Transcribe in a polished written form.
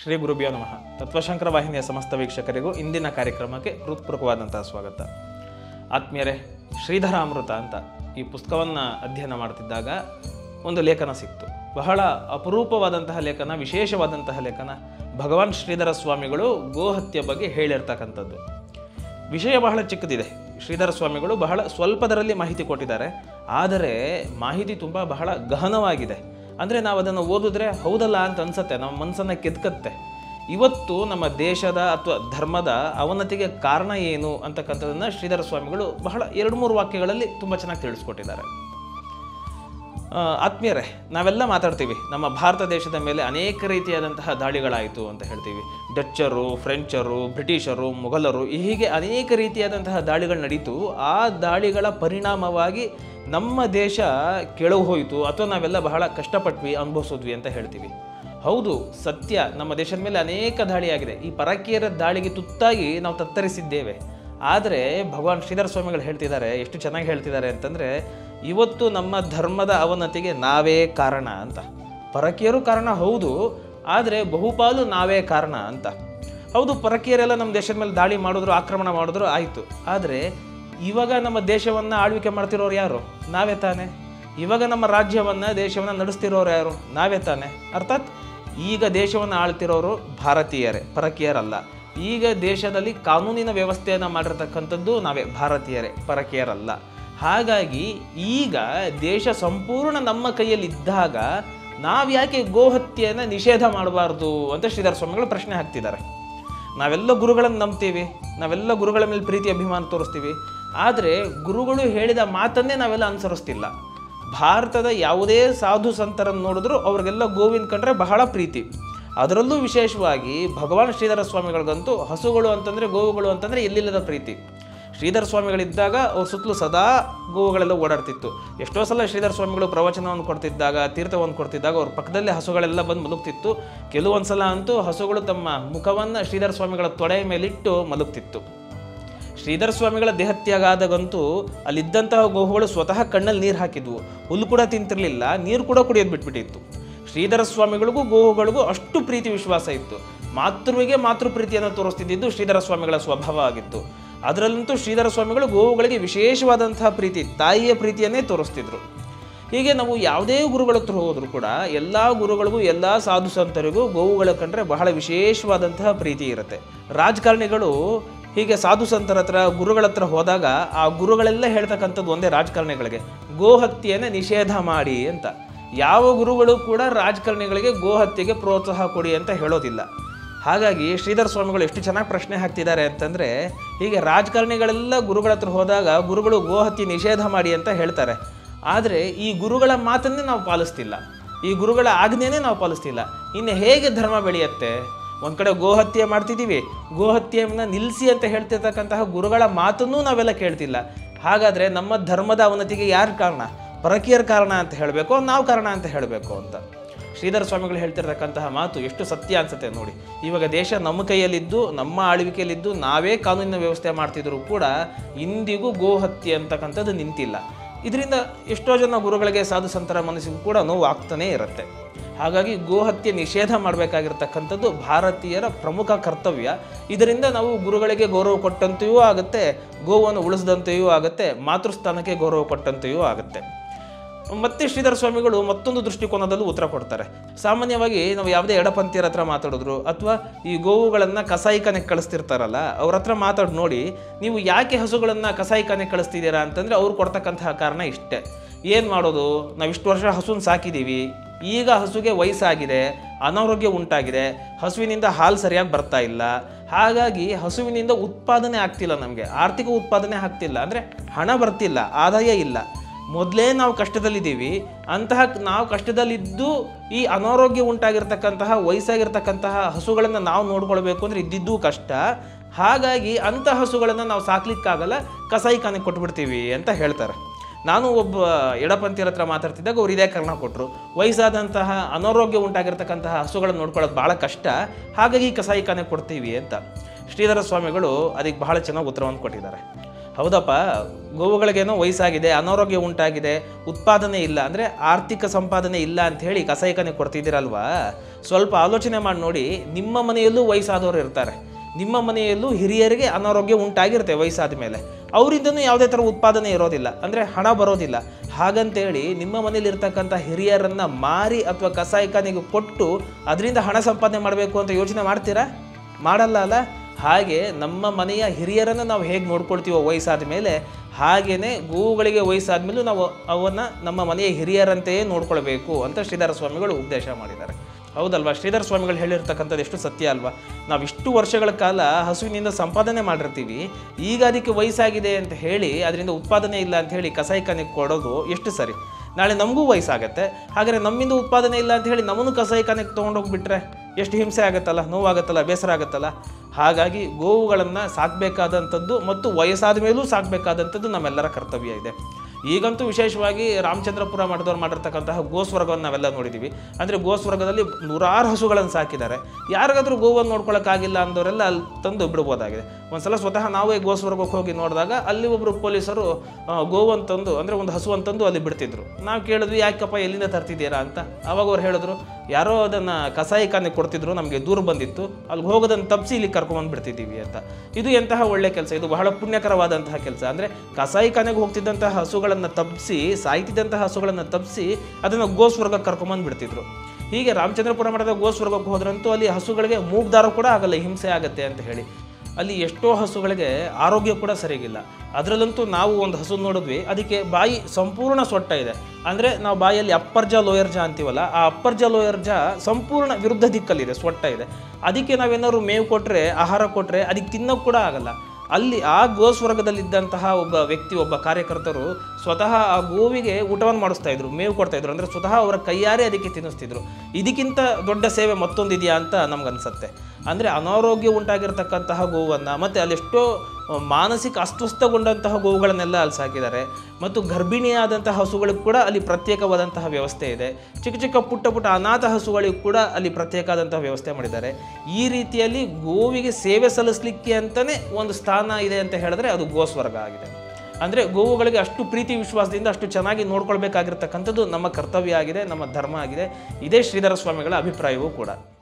ಶ್ರೀ ಗುರುಭ್ಯೋ ನಮಃ. ತತ್ವಶಂಕರ ವಾಹಿನಿಯ ಸಮಸ್ತ ವೀಕ್ಷಕರಿಗೂ ಇಂದಿನ ಕಾರ್ಯಕ್ರಮಕ್ಕೆ ಹೃತ್ಪೂರ್ವಕವಾದಂತಹ ಸ್ವಾಗತ. ಆತ್ಮೀಯರೇ, ಶ್ರೀಧರಾಮೃತ ಅಂತ ಈ ಪುಸ್ತಕವನ್ನು ಅಧ್ಯಯನ ಮಾಡ್ತಿದ್ದಾಗ ಒಂದು ಲೇಖನ ಸಿಕ್ತು. ಬಹಳ ಅಪರೂಪವಾದಂತಹ ಲೇಖನ, ವಿಶೇಷವಾದಂತಹ ಲೇಖನ. ಭಗವಾನ್ ಶ್ರೀಧರ ಸ್ವಾಮಿಗಳು ಗೋಹತ್ಯೆ ಬಗ್ಗೆ ಹೇಳಿರ್ತಕ್ಕಂಥದ್ದು. ವಿಷಯ ಬಹಳ ಚಿಕ್ಕದಿದೆ. ಶ್ರೀಧರ ಸ್ವಾಮಿಗಳು ಬಹಳ ಸ್ವಲ್ಪದರಲ್ಲಿ ಮಾಹಿತಿ ಕೊಟ್ಟಿದ್ದಾರೆ, ಆದರೆ ಮಾಹಿತಿ ತುಂಬ ಬಹಳ ಗಹನವಾಗಿದೆ. ಅಂದರೆ ನಾವು ಅದನ್ನು ಓದಿದ್ರೆ ಹೌದಲ್ಲ ಅಂತ ಅನಿಸುತ್ತೆ, ನಮ್ಮ ಮನಸ್ಸನ್ನು ಕೆದಕತ್ತೆ. ಇವತ್ತು ನಮ್ಮ ದೇಶದ ಅಥವಾ ಧರ್ಮದ ಅವನತಿಗೆ ಕಾರಣ ಏನು ಅಂತಕ್ಕಂಥದ್ದನ್ನು ಶ್ರೀಧರ ಸ್ವಾಮಿಗಳು ಬಹಳ 2-3 ವಾಕ್ಯಗಳಲ್ಲಿ ತುಂಬ ಚೆನ್ನಾಗಿ ತಿಳಿಸ್ಕೊಟ್ಟಿದ್ದಾರೆ. ಆತ್ಮೀಯರೇ, ನಾವೆಲ್ಲ ಮಾತಾಡ್ತೀವಿ ನಮ್ಮ ಭಾರತ ದೇಶದ ಮೇಲೆ ಅನೇಕ ರೀತಿಯಾದಂತಹ ದಾಳಿಗಳಾಯಿತು ಅಂತ ಹೇಳ್ತೀವಿ. ಡಚ್ಚರು, ಫ್ರೆಂಚರು, ಬ್ರಿಟಿಷರು, ಮೊಘಲರು, ಹೀಗೆ ಅನೇಕ ರೀತಿಯಾದಂತಹ ದಾಳಿಗಳು ನಡೀತು. ಆ ದಾಳಿಗಳ ಪರಿಣಾಮವಾಗಿ ನಮ್ಮ ದೇಶ ಕೆಳಗೆ ಹೋಯಿತು ಅಥವಾ ನಾವೆಲ್ಲ ಬಹಳ ಕಷ್ಟಪಟ್ವಿ, ಅನುಭವಿಸಿದ್ವಿ ಅಂತ ಹೇಳ್ತೀವಿ. ಹೌದು, ಸತ್ಯ. ನಮ್ಮ ದೇಶದ ಮೇಲೆ ಅನೇಕ ದಾಳಿಯಾಗಿದೆ. ಈ ಪರಕೀಯರ ದಾಳಿಗೆ ತುತ್ತಾಗಿ ನಾವು ತತ್ತರಿಸಿದ್ದೇವೆ. ಆದರೆ ಭಗವಾನ್ ಶ್ರೀಧರ ಸ್ವಾಮಿಗಳು ಹೇಳ್ತಿದ್ದಾರೆ, ಎಷ್ಟು ಚೆನ್ನಾಗಿ ಹೇಳ್ತಿದ್ದಾರೆ ಅಂತಂದರೆ, ಇವತ್ತು ನಮ್ಮ ಧರ್ಮದ ಅವನತಿಗೆ ನಾವೇ ಕಾರಣ ಅಂತ. ಪರಕೀಯರು ಕಾರಣ ಹೌದು, ಆದರೆ ಬಹುಪಾಲು ನಾವೇ ಕಾರಣ ಅಂತ. ಹೌದು, ಪರಕೀಯರೆಲ್ಲ ನಮ್ಮ ದೇಶದ ಮೇಲೆ ದಾಳಿ ಮಾಡಿದ್ರು, ಆಕ್ರಮಣ ಮಾಡಿದ್ರು, ಆಯಿತು. ಆದರೆ ಇವಾಗ ನಮ್ಮ ದೇಶವನ್ನು ಆಳ್ವಿಕೆ ಮಾಡ್ತಿರೋರು ಯಾರು? ನಾವೇ ತಾನೆ. ಇವಾಗ ನಮ್ಮ ರಾಜ್ಯವನ್ನು, ದೇಶವನ್ನು ನಡೆಸ್ತಿರೋರು ಯಾರು? ನಾವೇ ತಾನೆ. ಅರ್ಥಾತ್ ಈಗ ದೇಶವನ್ನು ಆಳ್ತಿರೋರು ಭಾರತೀಯರೇ, ಪರಕೀಯರಲ್ಲ. ಈಗ ದೇಶದಲ್ಲಿ ಕಾನೂನಿನ ವ್ಯವಸ್ಥೆಯನ್ನು ಮಾಡಿರ್ತಕ್ಕಂಥದ್ದು ನಾವೇ, ಭಾರತೀಯರೇ, ಪರಕೀಯರಲ್ಲ. ಹಾಗಾಗಿ ಈಗ ದೇಶ ಸಂಪೂರ್ಣ ನಮ್ಮ ಕೈಯಲ್ಲಿದ್ದಾಗ ನಾವು ಯಾಕೆ ಗೋಹತ್ಯೆಯನ್ನು ನಿಷೇಧ ಮಾಡಬಾರ್ದು ಅಂತ ಶ್ರೀಧರ ಸ್ವಾಮಿಗಳು ಪ್ರಶ್ನೆ ಹಾಕ್ತಿದ್ದಾರೆ. ನಾವೆಲ್ಲ ಗುರುಗಳನ್ನು ನಂಬ್ತೀವಿ, ನಾವೆಲ್ಲ ಗುರುಗಳ ಮೇಲೆ ಪ್ರೀತಿ ಅಭಿಮಾನ ತೋರಿಸ್ತೀವಿ, ಆದರೆ ಗುರುಗಳು ಹೇಳಿದ ಮಾತನ್ನೇ ನಾವೆಲ್ಲ ಅನುಸರಿಸ್ತಿಲ್ಲ. ಭಾರತದ ಯಾವುದೇ ಸಾಧು ಸಂತರನ್ನು ನೋಡಿದ್ರು ಅವ್ರಿಗೆಲ್ಲ ಗೋವಿನ ಕಂಡ್ರೆ ಬಹಳ ಪ್ರೀತಿ. ಅದರಲ್ಲೂ ವಿಶೇಷವಾಗಿ ಭಗವಾನ್ ಶ್ರೀಧರ ಸ್ವಾಮಿಗಳಿಗಂತೂ ಹಸುಗಳು ಅಂತಂದರೆ, ಗೋವುಗಳು ಅಂತಂದರೆ ಎಲ್ಲಿಲ್ಲದ ಪ್ರೀತಿ. ಶ್ರೀಧರ ಸ್ವಾಮಿಗಳಿದ್ದಾಗ ಅವ್ರ ಸುತ್ತಲೂ ಸದಾ ಗೋವುಗಳೆಲ್ಲ ಓಡಾಡ್ತಿತ್ತು. ಎಷ್ಟೋ ಸಲ ಶ್ರೀಧರ ಸ್ವಾಮಿಗಳು ಪ್ರವಚನವನ್ನು ಕೊಡ್ತಿದ್ದಾಗ, ತೀರ್ಥವನ್ನು ಕೊಡ್ತಿದ್ದಾಗ ಅವ್ರ ಪಕ್ಕದಲ್ಲೇ ಹಸುಗಳೆಲ್ಲ ಬಂದು ಮಲಗ್ತಿತ್ತು. ಕೆಲವೊಂದು ಸಲ ಅಂತೂ ಹಸುಗಳು ತಮ್ಮ ಮುಖವನ್ನು ಶ್ರೀಧರ ಸ್ವಾಮಿಗಳ ತೊಡೆಯ ಮೇಲಿಟ್ಟು ಮಲಗ್ತಿತ್ತು. ಶ್ರೀಧರ ಸ್ವಾಮಿಗಳ ದೇಹತ್ಯಾಗ ಆದಾಗಂತೂ ಅಲ್ಲಿದ್ದಂತಹ ಗೋವುಗಳು ಸ್ವತಃ ಕಣ್ಣಲ್ಲಿ ನೀರು ಹಾಕಿದ್ವು. ಹುಲ್ಲು ಕೂಡ ತಿಂತಿರಲಿಲ್ಲ, ನೀರು ಕೂಡ ಕುಡಿಯೋದು ಬಿಟ್ಬಿಟ್ಟಿತ್ತು. ಶ್ರೀಧರ ಸ್ವಾಮಿಗಳಿಗೂ ಗೋವುಗಳಿಗೂ ಅಷ್ಟು ಪ್ರೀತಿ ವಿಶ್ವಾಸ ಇತ್ತು. ಮಾತೃವಿಗೆ ಮಾತೃ ಪ್ರೀತಿಯನ್ನು ತೋರಿಸ್ತಿದ್ದು ಶ್ರೀಧರ ಸ್ವಾಮಿಗಳ ಸ್ವಭಾವ ಆಗಿತ್ತು. ಅದರಲ್ಲಂತೂ ಶ್ರೀಧರ ಸ್ವಾಮಿಗಳು ಗೋವುಗಳಿಗೆ ವಿಶೇಷವಾದಂತಹ ಪ್ರೀತಿ, ತಾಯಿಯ ಪ್ರೀತಿಯನ್ನೇ ತೋರಿಸ್ತಿದ್ರು. ಹೀಗೆ ನಾವು ಯಾವುದೇ ಗುರುಗಳ ಹತ್ರ ಹೋದರೂ ಕೂಡ ಎಲ್ಲ ಗುರುಗಳಿಗೂ, ಎಲ್ಲ ಸಾಧು ಸಂತರಿಗೂ ಗೋವುಗಳ ಕಂಡ್ರೆ ಬಹಳ ವಿಶೇಷವಾದಂತಹ ಪ್ರೀತಿ ಇರುತ್ತೆ. ರಾಜಕಾರಣಿಗಳು ಹೀಗೆ ಸಾಧು ಸಂತರ ಹತ್ರ, ಗುರುಗಳ ಹತ್ರ ಹೋದಾಗ ಆ ಗುರುಗಳೆಲ್ಲ ಹೇಳ್ತಕ್ಕಂಥದ್ದು ಒಂದೇ ರಾಜಕಾರಣಿಗಳಿಗೆ, ಗೋಹತ್ಯೆಯನ್ನು ನಿಷೇಧ ಮಾಡಿ ಅಂತ. ಯಾವ ಗುರುಗಳು ಕೂಡ ರಾಜಕಾರಣಿಗಳಿಗೆ ಗೋಹತ್ಯೆಗೆ ಪ್ರೋತ್ಸಾಹ ಕೊಡಿ ಅಂತ ಹೇಳೋದಿಲ್ಲ. ಹಾಗಾಗಿ ಶ್ರೀಧರ ಸ್ವಾಮಿಗಳು ಎಷ್ಟು ಚೆನ್ನಾಗಿ ಪ್ರಶ್ನೆ ಹಾಕ್ತಿದ್ದಾರೆ ಅಂತಂದರೆ, ಹೀಗೆ ರಾಜಕಾರಣಿಗಳೆಲ್ಲ ಗುರುಗಳ ಹತ್ರ ಹೋದಾಗ ಗುರುಗಳು ಗೋಹತ್ಯೆ ನಿಷೇಧ ಮಾಡಿ ಅಂತ ಹೇಳ್ತಾರೆ. ಆದರೆ ಈ ಗುರುಗಳ ಮಾತನ್ನೇ ನಾವು ಪಾಲಿಸ್ತಿಲ್ಲ, ಈ ಗುರುಗಳ ಆಜ್ಞೆನೇ ನಾವು ಪಾಲಿಸ್ತಿಲ್ಲ. ಇನ್ನು ಹೇಗೆ ಧರ್ಮ ಬೆಳೆಯುತ್ತೆ? ಒಂದು ಕಡೆ ಗೋಹತ್ಯೆ ಮಾಡ್ತಿದ್ದೀವಿ, ಗೋಹತ್ಯೆಯನ್ನು ನಿಲ್ಲಿಸಿ ಅಂತ ಹೇಳ್ತಿರ್ತಕ್ಕಂತಹ ಗುರುಗಳ ಮಾತನ್ನೂ ನಾವೆಲ್ಲ ಕೇಳ್ತಿಲ್ಲ. ಹಾಗಾದರೆ ನಮ್ಮ ಧರ್ಮದ ಅವನತಿಗೆ ಯಾರು ಕಾರಣ? ಪರಕೀಯರ ಕಾರಣ ಅಂತ ಹೇಳಬೇಕು, ನಾವು ಕಾರಣ ಅಂತ ಹೇಳಬೇಕು ಅಂತ ಶ್ರೀಧರ ಸ್ವಾಮಿಗಳು ಹೇಳ್ತಿರ್ತಕ್ಕಂತಹ ಮಾತು ಎಷ್ಟು ಸತ್ಯ ಅನಿಸುತ್ತೆ ನೋಡಿ. ಇವಾಗ ದೇಶ ನಮ್ಮ ಕೈಯಲ್ಲಿದ್ದು, ನಮ್ಮ ಆಳ್ವಿಕೆಯಲ್ಲಿದ್ದು, ನಾವೇ ಕಾನೂನಿನ ವ್ಯವಸ್ಥೆ ಮಾಡ್ತಿದ್ರು ಕೂಡ ಇಂದಿಗೂ ಗೋಹತ್ಯೆ ಅಂತಕ್ಕಂಥದ್ದು ನಿಂತಿಲ್ಲ. ಇದರಿಂದ ಎಷ್ಟೋ ಜನ ಗುರುಗಳಿಗೆ, ಸಾಧು ಸಂತರ ಮನಸ್ಸಿಗೂ ಕೂಡ ನೋವು ಆಗ್ತಾನೇ ಇರುತ್ತೆ. ಹಾಗಾಗಿ ಗೋಹತ್ಯೆ ನಿಷೇಧ ಮಾಡಬೇಕಾಗಿರ್ತಕ್ಕಂಥದ್ದು ಭಾರತೀಯರ ಪ್ರಮುಖ ಕರ್ತವ್ಯ. ಇದರಿಂದ ನಾವು ಗುರುಗಳಿಗೆ ಗೌರವ ಕೊಟ್ಟಂತೆಯೂ ಆಗುತ್ತೆ, ಗೋವನ್ನು ಉಳಿಸಿದಂತೆಯೂ ಆಗುತ್ತೆ, ಮಾತೃಸ್ಥಾನಕ್ಕೆ ಗೌರವ ಕೊಟ್ಟಂತೆಯೂ ಆಗುತ್ತೆ. ಮತ್ತೆ ಶ್ರೀಧರ ಸ್ವಾಮಿಗಳು ಮತ್ತೊಂದು ದೃಷ್ಟಿಕೋನದಲ್ಲೂ ಉತ್ತರ ಕೊಡ್ತಾರೆ. ಸಾಮಾನ್ಯವಾಗಿ ನಾವು ಯಾವುದೇ ಎಡಪಂಥೀಯರ ಹತ್ರ ಮಾತಾಡಿದ್ರು ಅಥವಾ ಈ ಗೋವುಗಳನ್ನು ಕಸಾಯಿಖಾನೆಗೆ ಕಳಿಸ್ತಿರ್ತಾರಲ್ಲ, ಅವ್ರ ಹತ್ರ ಮಾತಾಡಿ ನೋಡಿ, ನೀವು ಯಾಕೆ ಹಸುಗಳನ್ನು ಕಸಾಯಿಖಾನೆಗೆ ಕಳಿಸ್ತಿದ್ದೀರಾ ಅಂತಂದರೆ ಅವ್ರು ಕೊಡ್ತಕ್ಕಂತಹ ಕಾರಣ ಇಷ್ಟೇ. ಏನು ಮಾಡೋದು, ನಾವು ಇಷ್ಟು ವರ್ಷ ಹಸುನ ಸಾಕಿದ್ದೀವಿ, ಈಗ ಹಸುಗೆ ವಯಸ್ಸಾಗಿದೆ, ಅನಾರೋಗ್ಯ ಉಂಟಾಗಿದೆ, ಹಸುವಿನಿಂದ ಹಾಲು ಸರಿಯಾಗಿ ಬರ್ತಾ ಇಲ್ಲ, ಹಾಗಾಗಿ ಹಸುವಿನಿಂದ ಉತ್ಪಾದನೆ ಆಗ್ತಿಲ್ಲ, ನಮಗೆ ಆರ್ಥಿಕ ಉತ್ಪಾದನೆ ಆಗ್ತಿಲ್ಲ, ಅಂದರೆ ಹಣ ಬರ್ತಿಲ್ಲ, ಆದಾಯ ಇಲ್ಲ. ಮೊದಲೇ ನಾವು ಕಷ್ಟದಲ್ಲಿದ್ದೀವಿ, ನಾವು ಕಷ್ಟದಲ್ಲಿದ್ದು ಈ ಅನಾರೋಗ್ಯ ಉಂಟಾಗಿರ್ತಕ್ಕಂತಹ ವಯಸ್ಸಾಗಿರ್ತಕ್ಕಂತಹ ಹಸುಗಳನ್ನು ನಾವು ನೋಡ್ಕೊಳ್ಬೇಕು ಅಂದರೆ ಇದ್ದಿದ್ದೂ ಕಷ್ಟ. ಹಾಗಾಗಿ ಅಂಥ ಹಸುಗಳನ್ನು ನಾವು ಸಾಕ್ಲಿಕ್ಕಾಗಲ್ಲ, ಕಸಾಯಿಖಾನೆಗೆ ಕೊಟ್ಬಿಡ್ತೀವಿ ಅಂತ ಹೇಳ್ತಾರೆ. ನಾನು ಒಬ್ಬ ಎಡಪಂಥೀಯರ ಹತ್ರ ಮಾತಾಡ್ತಿದ್ದಾಗ ಅವ್ರು ಇದೇ ಕಾರಣ ಕೊಟ್ಟರು, ವಯಸ್ಸಾದಂತಹ ಅನಾರೋಗ್ಯ ಉಂಟಾಗಿರ್ತಕ್ಕಂತಹ ಹಸುಗಳನ್ನು ನೋಡ್ಕೊಳ್ಳೋದು ಭಾಳ ಕಷ್ಟ, ಹಾಗಾಗಿ ಕಸಾಯಿಖಾನೆಗೆ ಕೊಡ್ತೀವಿ ಅಂತ. ಶ್ರೀಧರ ಸ್ವಾಮಿಗಳು ಅದಕ್ಕೆ ಬಹಳ ಚೆನ್ನಾಗಿ ಉತ್ತರವನ್ನು ಕೊಟ್ಟಿದ್ದಾರೆ. ಹೌದಪ್ಪ, ಗೋವುಗಳಿಗೇನೋ ವಯಸ್ಸಾಗಿದೆ, ಅನಾರೋಗ್ಯ ಉಂಟಾಗಿದೆ, ಉತ್ಪಾದನೆ ಇಲ್ಲ ಅಂದರೆ ಆರ್ಥಿಕ ಸಂಪಾದನೆ ಇಲ್ಲ ಅಂತ ಹೇಳಿ ಕಸಾಯಿಖಾನೆ ಕೊಡ್ತಿದ್ದೀರಲ್ವಾ. ಸ್ವಲ್ಪ ಆಲೋಚನೆ ಮಾಡಿ ನೋಡಿ, ನಿಮ್ಮ ಮನೆಯಲ್ಲೂ ವಯಸ್ಸಾದವರು ಇರ್ತಾರೆ, ನಿಮ್ಮ ಮನೆಯಲ್ಲೂ ಹಿರಿಯರಿಗೆ ಅನಾರೋಗ್ಯ ಉಂಟಾಗಿರುತ್ತೆ ವಯಸ್ಸಾದ ಮೇಲೆ, ಅವರಿಂದನೂ ಯಾವುದೇ ಥರ ಉತ್ಪಾದನೆ ಇರೋದಿಲ್ಲ, ಅಂದರೆ ಹಣ ಬರೋದಿಲ್ಲ. ಹಾಗಂತೇಳಿ ನಿಮ್ಮ ಮನೇಲಿ ಇರ್ತಕ್ಕಂಥ ಹಿರಿಯರನ್ನು ಮಾರಿ ಅಥವಾ ಕಸಾಯಿಖಾನೆಗೆ ಕೊಟ್ಟು ಅದರಿಂದ ಹಣ ಸಂಪಾದನೆ ಮಾಡಬೇಕು ಅಂತ ಯೋಚನೆ ಮಾಡ್ತೀರಾ? ಮಾಡಲ್ಲ ಅಲ್ಲ. ಹಾಗೆ ನಮ್ಮ ಮನೆಯ ಹಿರಿಯರನ್ನು ನಾವು ಹೇಗೆ ನೋಡ್ಕೊಳ್ತೀವೋ ವಯಸ್ಸಾದ ಮೇಲೆ, ಹಾಗೆಯೇ ಗೋವುಗಳಿಗೆ ವಯಸ್ಸಾದ ಮೇಲೂ ನಾವು ಅವನ್ನು ನಮ್ಮ ಮನೆಯ ಹಿರಿಯರಂತೆಯೇ ನೋಡ್ಕೊಳ್ಬೇಕು ಅಂತ ಶ್ರೀಧರ ಸ್ವಾಮಿಗಳು ಉಪದೇಶ ಮಾಡಿದ್ದಾರೆ. ಹೌದಲ್ವಾ? ಶ್ರೀಧರ ಸ್ವಾಮಿಗಳು ಹೇಳಿರ್ತಕ್ಕಂಥದ್ದು ಎಷ್ಟು ಸತ್ಯ ಅಲ್ವಾ. ನಾವು ಇಷ್ಟು ವರ್ಷಗಳ ಕಾಲ ಹಸುವಿನಿಂದ ಸಂಪಾದನೆ ಮಾಡಿರ್ತೀವಿ, ಈಗ ಅದಕ್ಕೆ ವಯಸ್ಸಾಗಿದೆ ಅಂತ ಹೇಳಿ ಅದರಿಂದ ಉತ್ಪಾದನೆ ಇಲ್ಲ ಅಂತ ಹೇಳಿ ಕಸಾಯಿಖಾನೆಗೆ ಕೊಡೋದು ಎಷ್ಟು ಸರಿ? ನಾಳೆ ನಮಗೂ ವಯಸ್ಸಾಗತ್ತೆ, ಹಾಗಾದರೆ ನಮ್ಮಿಂದ ಉತ್ಪಾದನೆ ಇಲ್ಲ ಅಂತ ಹೇಳಿ ನಮ್ಮನ್ನು ಕಸಾಯಿಖಾನೆಗೆ ತೊಗೊಂಡೋಗ್ಬಿಟ್ರೆ ಎಷ್ಟು ಹಿಂಸೆ ಆಗುತ್ತಲ್ಲ, ನೋವಾಗುತ್ತಲ್ಲ, ಬೇಸರ ಆಗುತ್ತಲ್ಲ. ಹಾಗಾಗಿ ಗೋವುಗಳನ್ನು ಸಾಕಬೇಕಾದಂಥದ್ದು ಮತ್ತು ವಯಸ್ಸಾದ ಮೇಲೂ ಸಾಕಬೇಕಾದಂಥದ್ದು ನಮ್ಮೆಲ್ಲರ ಕರ್ತವ್ಯ ಇದೆ. ಈಗಂತೂ ವಿಶೇಷವಾಗಿ ರಾಮಚಂದ್ರಪುರ ಮಠದವ್ರು ಮಾಡಿರ್ತಕ್ಕಂತಹ ಗೋಸ್ವರ್ಗವನ್ನು ನಾವೆಲ್ಲ ನೋಡಿದ್ದೀವಿ. ಅಂದರೆ ಗೋಸ್ವರ್ಗದಲ್ಲಿ ನೂರಾರು ಹಸುಗಳನ್ನು ಸಾಕಿದ್ದಾರೆ. ಯಾರಿಗಾದ್ರೂ ಗೋವನ್ನು ನೋಡ್ಕೊಳ್ಳೋಕ್ಕಾಗಿಲ್ಲ ಅಂದವರೆಲ್ಲ ಅಲ್ಲಿ ತಂದು ಬಿಡ್ಬೋದಾಗಿದೆ. ಒಂದ್ಸಲ ಸ್ವತಃ ನಾವೇ ಗೋಸ್ವರ್ಗಕ್ಕೆ ಹೋಗಿ ನೋಡಿದಾಗ ಅಲ್ಲಿ ಒಬ್ಬರು ಪೊಲೀಸರು ಗೋವನ್ನು ತಂದು, ಅಂದರೆ ಒಂದು ಹಸುವನ್ನು ತಂದು ಅಲ್ಲಿ ಬಿಡ್ತಿದ್ರು. ನಾವು ಕೇಳಿದ್ವಿ, ಯಾಕಪ್ಪ ಎಲ್ಲಿಂದ ತರ್ತಿದ್ದೀರಾ ಅಂತ. ಆವಾಗ ಅವ್ರು ಹೇಳಿದ್ರು, ಯಾರೋ ಅದನ್ನು ಕಸಾಯಿಖಾನೆಗೆ ಕೊಡ್ತಿದ್ರು, ನಮಗೆ ದೂರ ಬಂದಿತ್ತು, ಅಲ್ಲಿಗೆ ಹೋಗೋದನ್ನು ತಪ್ಪಿಸಿ ಇಲ್ಲಿ ಕರ್ಕೊಂಬಂದು ಬಿಡ್ತಿದ್ದೀವಿ ಅಂತ. ಇದು ಎಂತಹ ಒಳ್ಳೆ ಕೆಲಸ, ಇದು ಬಹಳ ಪುಣ್ಯಕರವಾದಂತಹ ಕೆಲಸ. ಅಂದರೆ ಕಸಾಯಿಖಾನೆಗೆ ಹೋಗ್ತಿದ್ದಂತಹ ಹಸುಗಳನ್ನು ತಪ್ಪಿಸಿ, ಸಾಯ್ತಿದ್ದಂತಹ ಹಸುಗಳನ್ನು ತಪ್ಪಿಸಿ ಅದನ್ನು ಗೋಸ್ವರ್ಗಕ್ಕೆ ಕರ್ಕೊಂಬಂದು ಬಿಡ್ತಿದ್ರು. ಹೀಗೆ ರಾಮಚಂದ್ರಪುರ ಮಠದ ಗೋಸ್ವರ್ಗಕ್ಕೆ ಹೋದ್ರಂತೂ ಅಲ್ಲಿ ಹಸುಗಳಿಗೆ ಮೂಗ್ದಾರ ಕೂಡ ಆಗಲ್ಲ, ಹಿಂಸೆ ಆಗುತ್ತೆ ಅಂತ ಹೇಳಿ. ಅಲ್ಲಿ ಎಷ್ಟೋ ಹಸುಗಳಿಗೆ ಆರೋಗ್ಯ ಕೂಡ ಸರಿಗಿಲ್ಲ. ಅದರಲ್ಲಂತೂ ನಾವು ಒಂದು ಹಸು ನೋಡಿದ್ವಿ, ಅದಕ್ಕೆ ಬಾಯಿ ಸಂಪೂರ್ಣ ಸೊಟ್ಟ ಇದೆ. ಅಂದರೆ ನಾವು ಬಾಯಲ್ಲಿ ಅಪ್ಪರ್ ಜಾ ಲೋಯರ್ ಜಾ ಅಂತೀವಲ್ಲ, ಆ ಅಪ್ಪರ್ ಜಾ ಲೋಯರ್ ಜಾ ಸಂಪೂರ್ಣ ವಿರುದ್ಧ ದಿಕ್ಕಲ್ಲಿದೆ, ಸೊಟ್ಟ ಇದೆ. ಅದಕ್ಕೆ ನಾವೇನಾದ್ರು ಮೇವು ಕೊಟ್ಟರೆ, ಆಹಾರ ಕೊಟ್ಟರೆ ಅದಕ್ಕೆ ತಿನ್ನೋಕೆ ಕೂಡ ಆಗಲ್ಲ. ಅಲ್ಲಿ ಆ ಗೋಸ್ವರ್ಗದಲ್ಲಿದ್ದಂತಹ ಒಬ್ಬ ವ್ಯಕ್ತಿ, ಒಬ್ಬ ಕಾರ್ಯಕರ್ತರು ಸ್ವತಃ ಆ ಗೋವಿಗೆ ಊಟವನ್ನು ಮಾಡಿಸ್ತಾ ಇದ್ರು, ಮೇವು ಕೊಡ್ತಾಯಿದ್ರು. ಅಂದರೆ ಸ್ವತಃ ಅವರ ಕೈಯಾರೆ ಅದಕ್ಕೆ ತಿನ್ನಿಸ್ತಿದ್ರು. ಇದಕ್ಕಿಂತ ದೊಡ್ಡ ಸೇವೆ ಮತ್ತೊಂದಿದೆಯಾ ಅಂತ ನಮ್ಗನ್ಸುತ್ತೆ. ಅಂದರೆ ಅನಾರೋಗ್ಯ ಉಂಟಾಗಿರ್ತಕ್ಕಂತಹ ಗೋವನ್ನು, ಮತ್ತು ಅಲ್ಲೆಷ್ಟೋ ಮಾನಸಿಕ ಅಸ್ವಸ್ಥಗೊಂಡಂತಹ ಗೋವುಗಳನ್ನೆಲ್ಲ ಅಲ್ಲಿ ಸಾಕಿದ್ದಾರೆ. ಮತ್ತು ಗರ್ಭಿಣಿಯಾದಂತಹ ಹಸುಗಳಿಗೂ ಕೂಡ ಅಲ್ಲಿ ಪ್ರತ್ಯೇಕವಾದಂತಹ ವ್ಯವಸ್ಥೆ ಇದೆ. ಚಿಕ್ಕ ಚಿಕ್ಕ ಪುಟ್ಟ ಅನಾಥ ಹಸುಗಳಿಗೂ ಕೂಡ ಅಲ್ಲಿ ಪ್ರತ್ಯೇಕವಾದಂತಹ ವ್ಯವಸ್ಥೆ ಮಾಡಿದ್ದಾರೆ. ಈ ರೀತಿಯಲ್ಲಿ ಗೋವಿಗೆ ಸೇವೆ ಸಲ್ಲಿಸಲಿಕ್ಕೆ ಅಂತಲೇ ಒಂದು ಸ್ಥಾನ ಇದೆ ಅಂತ ಹೇಳಿದ್ರೆ ಅದು ಗೋಸ್ವರ್ಗ ಆಗಿದೆ. ಅಂದರೆ ಗೋವುಗಳಿಗೆ ಅಷ್ಟು ಪ್ರೀತಿ ವಿಶ್ವಾಸದಿಂದ ಅಷ್ಟು ಚೆನ್ನಾಗಿ ನೋಡ್ಕೊಳ್ಬೇಕಾಗಿರ್ತಕ್ಕಂಥದ್ದು ನಮ್ಮ ಕರ್ತವ್ಯ ಆಗಿದೆ, ನಮ್ಮ ಧರ್ಮ ಆಗಿದೆ. ಇದೇ ಶ್ರೀಧರ ಸ್ವಾಮಿಗಳ ಅಭಿಪ್ರಾಯವೂ ಕೂಡ.